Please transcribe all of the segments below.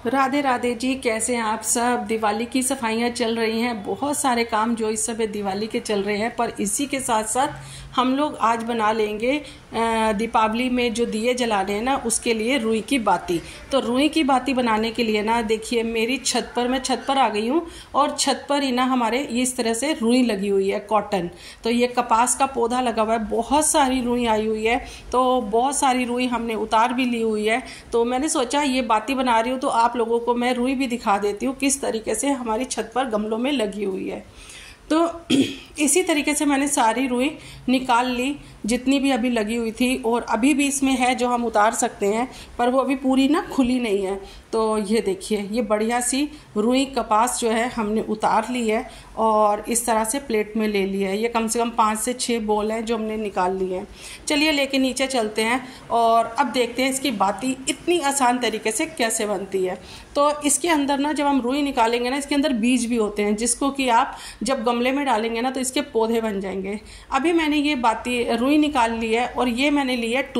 राधे राधे जी, कैसे हैं आप सब। दिवाली की सफाइयाँ चल रही हैं, बहुत सारे काम जो इस समय दिवाली के चल रहे हैं, पर इसी के साथ साथ हम लोग आज बना लेंगे दीपावली में जो दिए जलाने हैं ना, उसके लिए रुई की बाती। तो रुई की बाती बनाने के लिए ना, देखिए मेरी छत पर, मैं छत पर आ गई हूँ और छत पर ही ना हमारे इस तरह से रुई लगी हुई है, कॉटन। तो ये कपास का पौधा लगा हुआ है, बहुत सारी रुई आई हुई है। तो बहुत सारी रुई हमने उतार भी ली हुई है। तो मैंने सोचा ये बाती बना रही हूँ तो आप लोगों को मैं रुई भी दिखा देती हूँ किस तरीके से हमारी छत पर गमलों में लगी हुई है। तो इसी तरीके से मैंने सारी रुई निकाल ली, जितनी भी अभी लगी हुई थी, और अभी भी इसमें है जो हम उतार सकते हैं, पर वो अभी पूरी ना खुली नहीं है। तो ये देखिए, ये बढ़िया सी रुई कपास जो है हमने उतार ली है और इस तरह से प्लेट में ले लिया है। ये कम से कम 5 से 6 बोल हैं जो हमने निकाल लिए हैं। चलिए लेके नीचे चलते हैं और अब देखते हैं इसकी बाती इतनी आसान तरीके से कैसे बनती है। तो इसके अंदर ना, जब हम रुई निकालेंगे ना, इसके अंदर बीज भी होते हैं, जिसको कि आप जब गमले में डालेंगे ना तो इसके पौधे बन जाएंगे। अभी मैंने ये बाती रुई निकाल ली है और ये मैंने ली है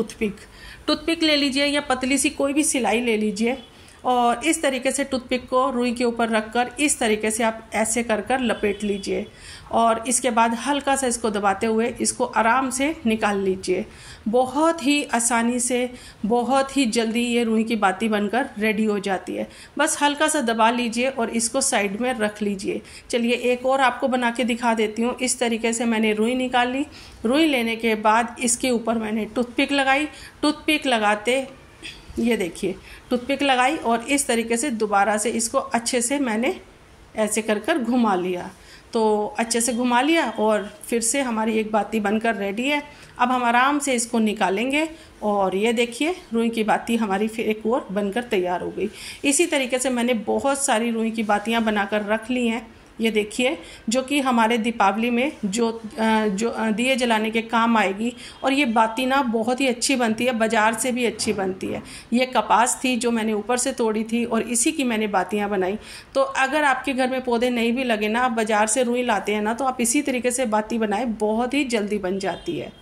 टूथपिक ले लीजिए या पतली सी कोई भी सिलाई ले लीजिए, और इस तरीके से टूथपिक को रुई के ऊपर रखकर इस तरीके से आप ऐसे कर कर लपेट लीजिए, और इसके बाद हल्का सा इसको दबाते हुए इसको आराम से निकाल लीजिए। बहुत ही आसानी से, बहुत ही जल्दी ये रुई की बाती बनकर रेडी हो जाती है। बस हल्का सा दबा लीजिए और इसको साइड में रख लीजिए। चलिए एक और आपको बना के दिखा देती हूँ। इस तरीके से मैंने रुई निकाल ली। रुई लेने के बाद इसके ऊपर मैंने टूथपिक लगाई। टूथपिक लगाते, ये देखिए, टूथपिक लगाई और इस तरीके से दोबारा से इसको अच्छे से मैंने ऐसे कर कर घुमा लिया। तो अच्छे से घुमा लिया और फिर से हमारी एक बाती बनकर रेडी है। अब हम आराम से इसको निकालेंगे और ये देखिए, रुई की बाती हमारी फिर एक और बनकर तैयार हो गई। इसी तरीके से मैंने बहुत सारी रुई की बातियां बनाकर रख ली हैं। ये देखिए, जो कि हमारे दीपावली में जो दिए जलाने के काम आएगी। और ये बाती ना बहुत ही अच्छी बनती है, बाज़ार से भी अच्छी बनती है। ये कपास थी जो मैंने ऊपर से तोड़ी थी और इसी की मैंने बातियां बनाई। तो अगर आपके घर में पौधे नहीं भी लगे ना, आप बाज़ार से रुई लाते हैं ना, तो आप इसी तरीके से बाती बनाएं, बहुत ही जल्दी बन जाती है।